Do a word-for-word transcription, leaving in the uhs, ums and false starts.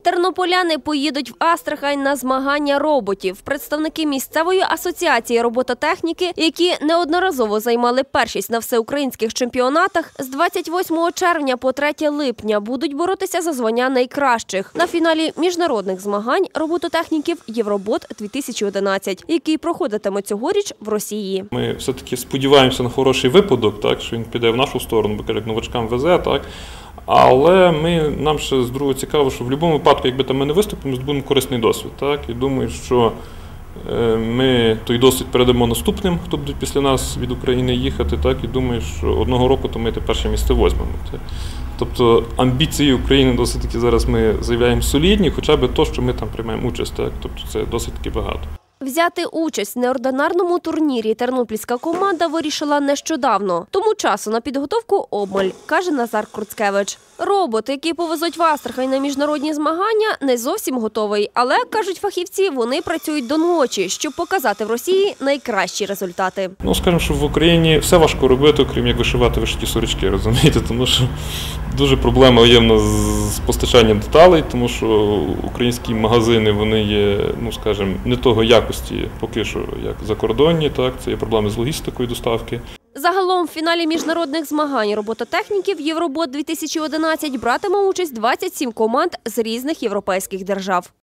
Тернополяни поїдуть в Астрахань на змагання роботів. Представники місцевої асоціації робототехніки, які неодноразово займали першість на всеукраїнських чемпіонатах, з двадцять восьмого червня по третє липня будуть боротися за звання найкращих на фіналі міжнародних змагань робототехніків «Євробот-дві тисячі одинадцять», який проходитиме цьогоріч в Росії. Ми все-таки сподіваємося на хороший випадок, так, що він піде в нашу сторону, бо як новачкам везе, так. Але ми, нам ще з другого цікаво, що в будь-якому випадку, якби там ми не виступимо, здобудемо корисний досвід. Так? І думаю, що ми той досвід передамо наступним, хто будуть після нас від України їхати. Так? І думаю, що одного року то ми те перше місце візьмемо. Тобто амбіції України досить таки зараз ми заявляємо солідні, хоча б то, що ми там приймаємо участь. Так? Тобто це досить таки багато. Взяти участь в неординарному турнірі тернопільська команда вирішила нещодавно. Тому часу на підготовку обмаль, каже Назар Круцкевич. Робот, який повезуть в Астрахань на міжнародні змагання, не зовсім готовий. Але, кажуть фахівці, вони працюють до ночі, щоб показати в Росії найкращі результати. Ну, скажімо, що в Україні все важко робити, окрім як вишивати вишиті сорочки, розумієте? Тому що дуже проблема є в нас з постачанням деталей, тому що українські магазини, вони є, ну, скажімо, не того якості поки що, як закордонні, так? Це є проблеми з логістикою доставки. Загалом в фіналі міжнародних змагань робототехніків «Євробот-дві тисячі одинадцять» братиме участь двадцять сім команд з різних європейських держав.